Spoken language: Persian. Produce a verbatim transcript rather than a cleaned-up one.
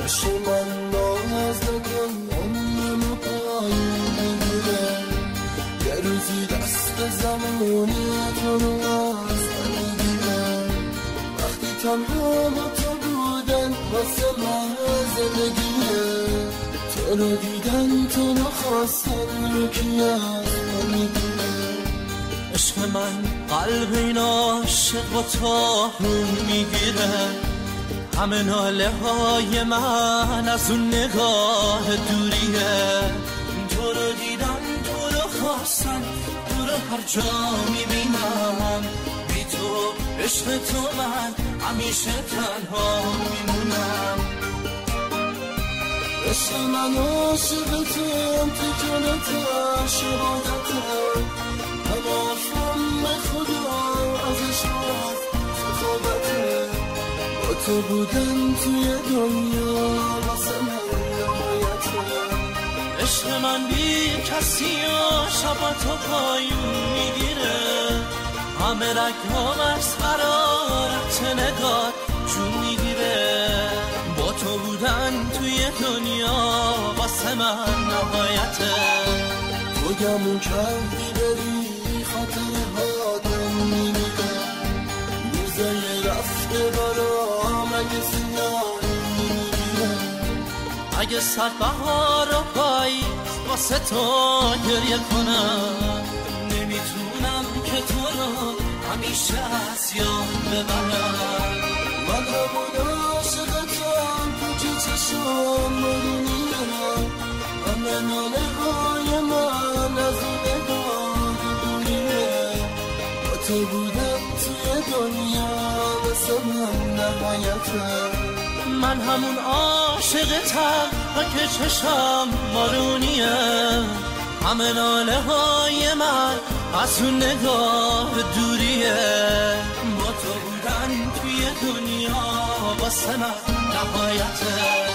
عشق من باز نکن عمرمو پایین بگیره یه روزی دست زمانی تو رو از من بگیره وقتی تنها با تو بودن واسه من زندگیه تو رو دیدن تو رو خواستن رو کی از من میگیره عشق من قلب این عاشق با تو رو میگیره همه ناله های من از اون نگاه دوریه تو رو دیدن تو رو خواستن تو رو هر جا میبینم بی تو عشق تو من همیشه تنها میمونم عشق من عاشق توام تو جانت شهادتم همه حرفم به خدا ازش راست سخابته با تو بودن توی دنیا واسه من نهایته عشق من بی کسی و شب تو پایون میگیره همه رگم از حرارت نگاه جون میگیره با تو بودن توی دنیا واسه من نهایته تو گمون کردی بری خاطر هادم میمیره روزای رفته برام اگه سیاهی میگیره اگه صد بهار و پاییز واسه تو گریه کنم نمیتونم که تو رو همیشه از یاد ببرم من همون عاشقتم تو که چشم مرونیرم همه ناله های من از اون نگاه دوریه با تو بودم توی دنیا واسه من نهایته من همون عاشقتم تا که چشم بارونیه همه ناله های من از اون نگاه دوریه با تو بودن توی دنیا واسه من نهایته